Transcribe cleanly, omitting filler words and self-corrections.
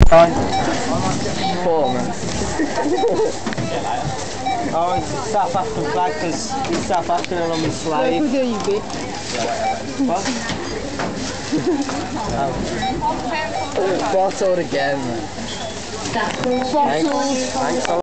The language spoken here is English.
Fine. Poor man. Oh, it's South African flag because he's South African and I'm a slave. Who do you be? What? Bottled again, man. Bottles. Thanks.